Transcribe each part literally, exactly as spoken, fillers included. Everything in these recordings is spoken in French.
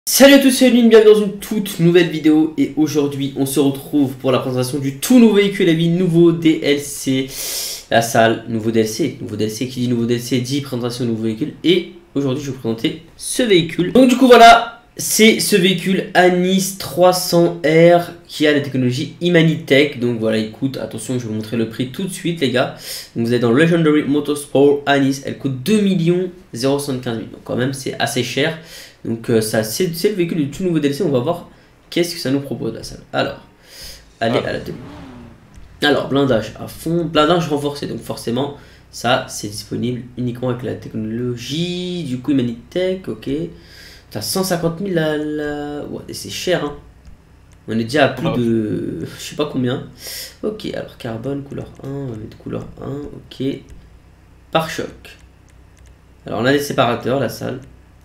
Salut à tous, c'est Lune, bienvenue dans une toute nouvelle vidéo et aujourd'hui on se retrouve pour la présentation du tout nouveau véhicule à vie, nouveau D L C, la salle, nouveau D L C, nouveau D L C, qui dit nouveau D L C dit présentation nouveau véhicule et aujourd'hui je vais vous présenter ce véhicule. Donc du coup voilà, c'est ce véhicule Anis trois cents R qui a la technologie Imanitech, donc voilà il coûte, attention je vais vous montrer le prix tout de suite les gars, donc vous êtes dans Legendary Motorsport Anis, elle coûte deux millions soixante-quinze mille, donc quand même c'est assez cher. Donc euh, ça c'est le véhicule du tout nouveau D L C, on va voir qu'est-ce que ça nous propose la salle. Alors, allez ah. à la tenue. Alors, blindage à fond, blindage renforcé, donc forcément ça c'est disponible uniquement avec la technologie du coup Imanitech, ok. T'as cent cinquante mille la... la... Ouais, c'est cher hein. On est déjà à plus ah, de... je sais pas combien. Ok, alors carbone, couleur un, on va mettre couleur un, ok. Pare-choc. Alors on a des séparateurs, la salle.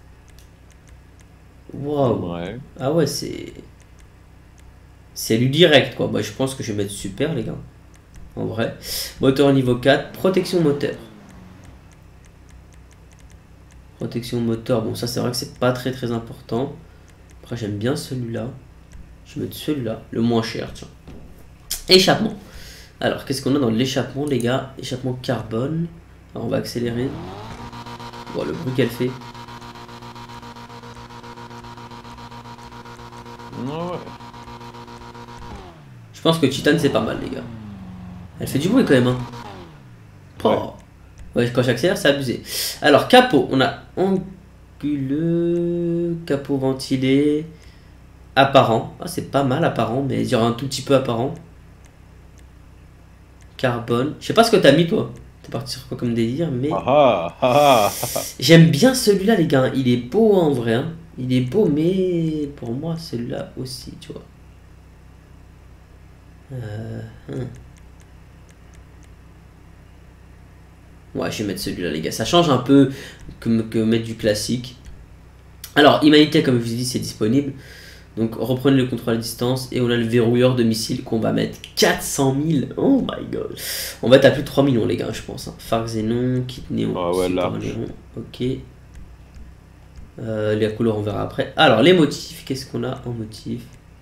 Waouh. Ouais. Ah ouais, c'est... C'est du direct, quoi. Bah, je pense que je vais mettre super, les gars. En vrai. Moteur niveau quatre. Protection moteur. Protection moteur. Bon, ça, c'est vrai que c'est pas très, très important. Après, j'aime bien celui-là. Je vais mettre celui-là. Le moins cher, tiens. Échappement. Alors, qu'est-ce qu'on a dans l'échappement, les gars? Échappement carbone. Alors, on va accélérer. Bon, le bruit qu'elle fait. Ouais. Je pense que Titan c'est pas mal les gars. Elle fait du bruit quand même hein. Oh. Ouais. Ouais, quand j'accélère c'est abusé. Alors capot, on a anguleux, capot ventilé, apparent. Ah c'est pas mal apparent, mais il y aura un tout petit peu apparent. Carbone. Je sais pas ce que t'as mis toi. T'es parti sur quoi comme délire, mais ah, ah, ah, j'aime bien celui-là les gars. Il est beau en vrai. Hein. Il est beau, mais pour moi, celui-là aussi, tu vois. Euh, hein. Ouais, je vais mettre celui-là, les gars. Ça change un peu que, que mettre du classique. Alors, Imanitech, comme je vous ai dit, c'est disponible. Donc, reprenez le contrôle à distance. Et on a le verrouilleur de missile qu'on va mettre quatre cent mille. Oh my god. On va être à plus de trois millions, les gars, je pense. Hein. Phare xénon, kit néon. Ah ouais, large. Ok. Euh, les couleurs on verra après. Alors les motifs, qu'est-ce qu'on a en motif?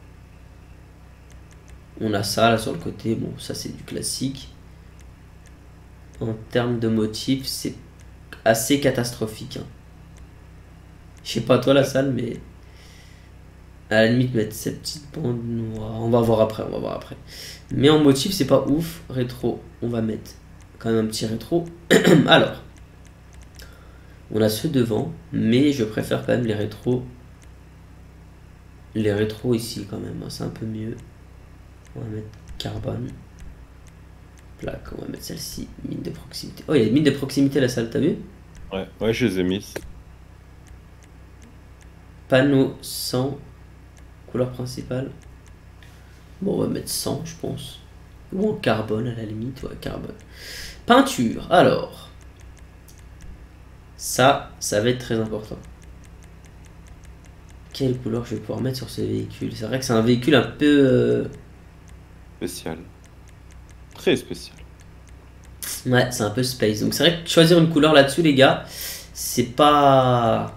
On a ça là sur le côté, bon ça c'est du classique. En termes de motifs c'est assez catastrophique hein. Je sais pas toi la salle mais à la limite mettre cette petite bande noire, on va voir après, on va voir après. Mais en motif c'est pas ouf. Rétro, on va mettre quand même un petit rétro. Alors on a ceux devant, mais je préfère quand même les rétros. Les rétros ici quand même, c'est un peu mieux. On va mettre carbone. Plaque, on va mettre celle-ci, mine de proximité. Oh, il y a une mine de proximité la salle, t'as vu? Ouais, ouais, je les ai mises. Panneau cent, couleur principale. Bon, on va mettre cent, je pense. Ou en carbone à la limite, ouais, carbone. Peinture, alors. Ça, ça va être très important. Quelle couleur je vais pouvoir mettre sur ce véhicule? C'est vrai que c'est un véhicule un peu... Euh... spécial. Très spécial. Ouais, c'est un peu space. Donc c'est vrai que choisir une couleur là-dessus, les gars, c'est pas...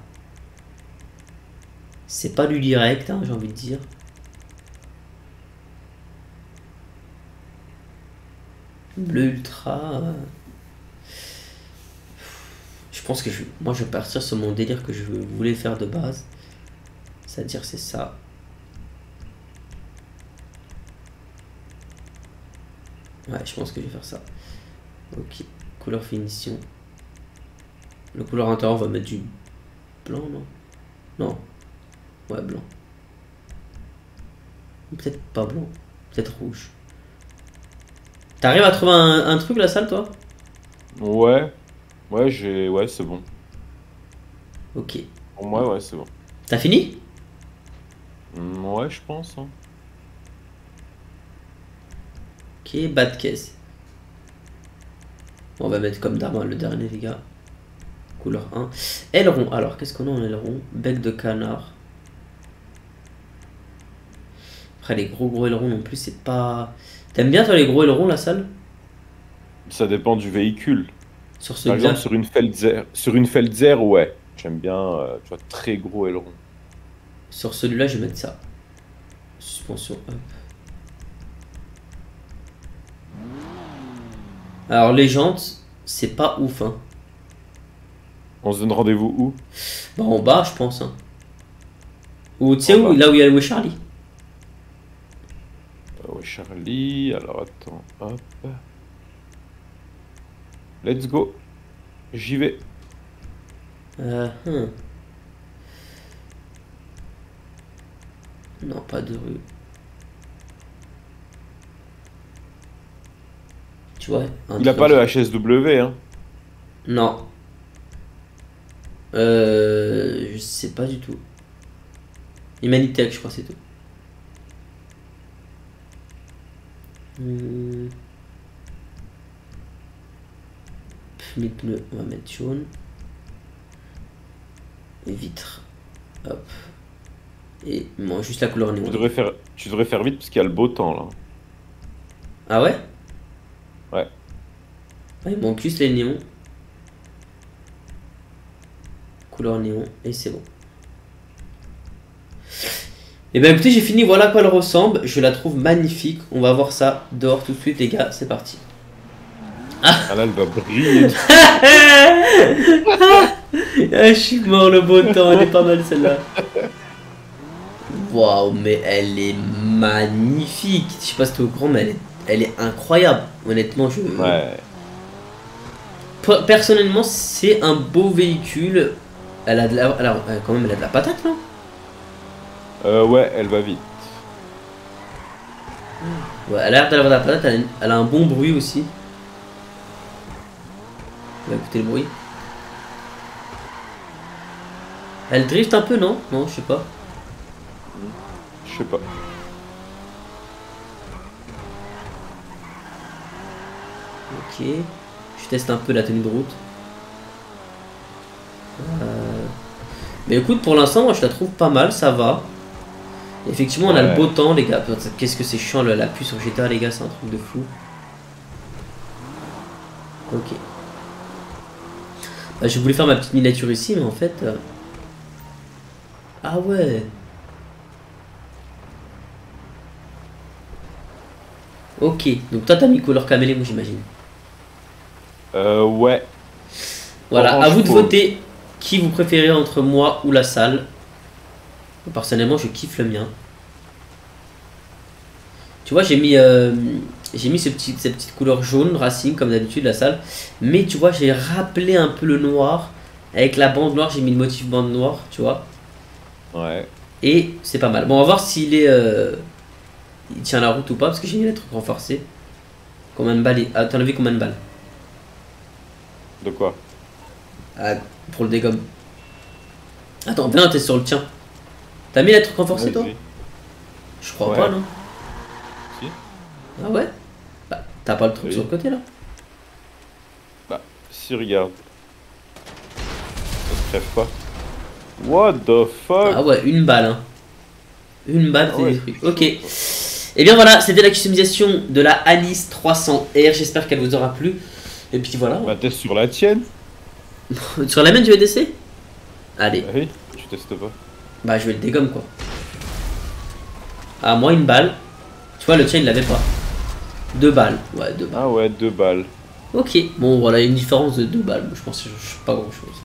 C'est pas du direct, hein, j'ai envie de dire. Bleu ultra... Je pense que je... moi je vais partir sur mon délire que je voulais faire de base. C'est-à-dire c'est ça. Ouais, je pense que je vais faire ça. Ok, couleur finition. Le couleur intérieur, on va mettre du blanc, non? Non. Ouais, blanc. Peut-être pas blanc. Peut-être rouge. T'arrives à trouver un, un truc la salle, toi? Ouais. Ouais, j'ai... Ouais, c'est bon. Ok. Pour moi, ouais, c'est bon. T'as fini? Mmh, ouais, je pense. Hein. Ok, bas de caisse. On va mettre comme d'arbre le dernier, les gars. Couleur un. Aileron. Alors, qu'est-ce qu'on a en aileron? Bec de canard. Après, les gros gros ailerons non plus, c'est pas... T'aimes bien, toi, les gros ailerons, la salle? Ça dépend du véhicule. Sur ce Par exemple, sur une Feltzer, sur une Feltzer, ouais. J'aime bien, euh, tu vois, très gros aileron. Sur celui-là, je vais mettre ça. Suspension, hop. Alors les jantes, c'est pas ouf, hein. On se donne rendez-vous où? Bah en bas, je pense, hein. Ou tu sais En où, bas. là où il y a le Charlie. Ah ouais, Charlie, alors attends, hop. Let's go. J'y vais. Euh, hum. Non, pas de rue. Tu vois un Il a truc pas comme le ça. H S W, hein? Non. Euh, je sais pas du tout. Humanitech, je crois, c'est tout. Hmm. Les pneus, on va mettre jaune. Les vitres. Hop. Et bon, juste la couleur néon. Tu devrais faire, tu devrais faire vite parce qu'il y a le beau temps là. Ah ouais? Ouais. Ah, il manque juste les néons. Couleur néon, et c'est bon. Et bien écoutez, j'ai fini, voilà à quoi elle ressemble. Je la trouve magnifique. On va voir ça dehors tout de suite, les gars. C'est parti. Ah là, elle va briller. Ah, je suis mort, le beau temps. Elle est pas mal celle-là. Waouh, mais elle est magnifique. Je sais pas si t'es au courant, mais elle est, elle est incroyable. Honnêtement, je. Ouais. Pe- Personnellement, c'est un beau véhicule. Elle a de la. Alors, euh, quand même, elle a de la patate, non? Euh, ouais, elle va vite. Ouais, elle a l'air d'avoir de la patate. Elle a, une- elle a un bon bruit aussi. On va écouter le bruit. Elle drift un peu, non? Non, je sais pas. Je sais pas. Ok. Je teste un peu la tenue de route. Euh, Mais écoute, pour l'instant, moi je la trouve pas mal, ça va. Effectivement, on a le Ouais. beau temps, les gars. Qu'est-ce que c'est chiant, le- la pluie sur G T A, les gars, c'est un truc de fou. Ok. Bah, je voulais faire ma petite miniature ici, mais en fait. euh, Ah ouais. Ok, donc toi t'as mis couleur caméléon, j'imagine. Euh, ouais. Voilà, Orange à vous de fauve. voter qui vous préférez entre moi ou la salle. Personnellement, je kiffe le mien. Tu vois, j'ai mis, euh, j'ai mis ce petit, cette petite couleur jaune, racing, comme d'habitude, la salle. Mais tu vois, j'ai rappelé un peu le noir. Avec la bande noire, j'ai mis le motif bande noire, tu vois. Ouais. Et c'est pas mal. Bon, on va voir s'il est, euh, il tient la route ou pas, parce que j'ai mis les trucs renforcés. Combien de balles il- Ah, t'en as vu combien de balles? De quoi? Ah, pour le dégomme. Attends, viens, t'es sur le tien. T'as mis les trucs renforcés, toi? Vas-y. Je crois Ouais. pas, non? Si. Ah ouais? Bah, t'as pas le truc Oui. sur le côté, là? Bah, si, regarde. Ça se crève pas. What the fuck? Ah ouais, une balle, hein. Une balle, Ah c'est ouais, détruit. c'est Ok. chaud, Et bien voilà, c'était la customisation de la Alice trois cents R. J'espère qu'elle vous aura plu. Et puis voilà. Bah, teste sur la tienne. Sur la mienne, tu veux tester? Allez. Bah oui, tu testes pas. Bah, je vais le dégomme, quoi. Ah, moi, une balle. Tu vois, le tien, il l'avait pas. Deux balles. Ouais, deux balles. Ah ouais, deux balles. Ok. Bon, voilà, une différence de deux balles. Je pense que je sais pas grand chose.